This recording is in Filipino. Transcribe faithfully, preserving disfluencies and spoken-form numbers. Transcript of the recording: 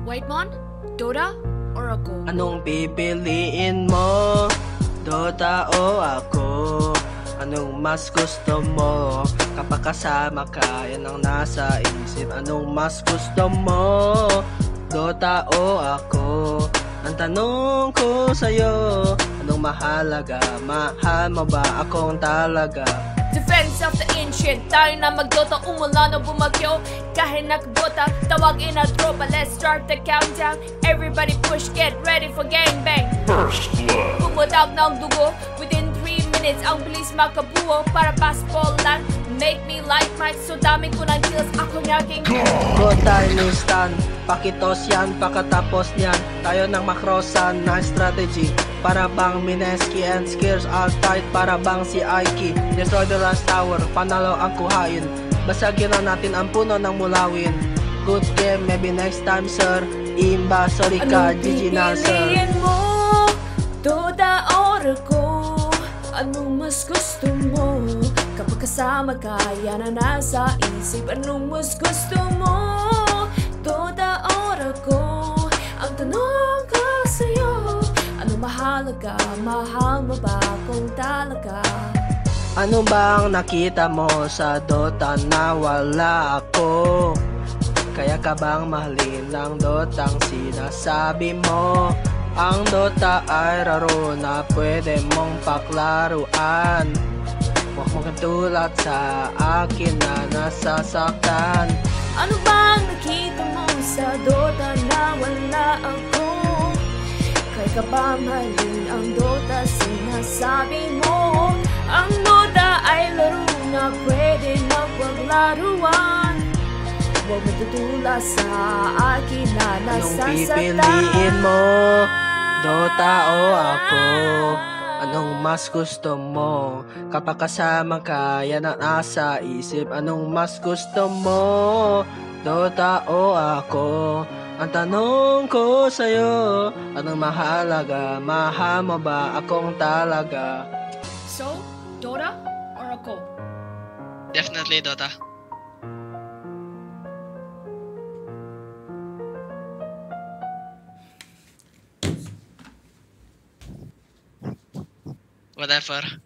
Whitemon? Dota? Or ako? Anong pipiliin mo? Dota o ako? Anong mas gusto mo? Kapag kasama ka, yan ang nasa isip. Anong mas gusto mo? Dota o ako? Ang tanong ko sa'yo, anong mahalaga? Mahal mo ba akong talaga? Defense of the ancient, tayo na magdota, umulan o bumagyo. Kahit nakabota, tawagin na tropa. Let's start the countdown. Everybody push, get ready for gangbang. First blood. Pumutak ng dugo, within three minutes ang bilis makabuo. Para basketball lang, make me like Mike. So dami ko ng kills, ako nyaking Go tayo ni Stan, pakitos yan, pakatapos niyan. Tayo ng makrosan na strategy. Para bang Mineski and Skills all tight, para bang si Aiki. Destroy the last tower, panalo ang kuhain. Basagin na natin ang puno ng mulawin. Good game, maybe next time sir. Imba, sorry ka, Anong G G na sir. pipiliin mo? Dota or ako? Anong mas gusto mo? Kapag kasama ka, yan ang nasa isip. Anong mas gusto mo? Dota or ako? Ang tanong ko sa'yo, anong mahalaga? Mahal mo ba kung talaga? Ano bang nakita mo sa Dota na wala ako? Kaya ka bang mahalin ang Dotang sinasabi mo? Ang Dota ay laro na pwede mong paklaruan. Huwag mong katulad sa akin na nasasaktan. Ano bang nakita mo sa Dota na wala ako? Kaya ka ba mahalin ang Dota sinasabi mo? Ang Dota ay laro na pwede na paglaruan. Huwag matutula sa akin na Anong nasasaktan. pipiliin mo? Dota o ako? Anong mas gusto mo? Kapag kasama ka, yan ang nasa isip. Anong mas gusto mo? Dota o ako? Ang tanong ko sa'yo, anong mahalaga? Mahal mo ba akong talaga? So, Dota or ako? Definitely Dota. Whatever.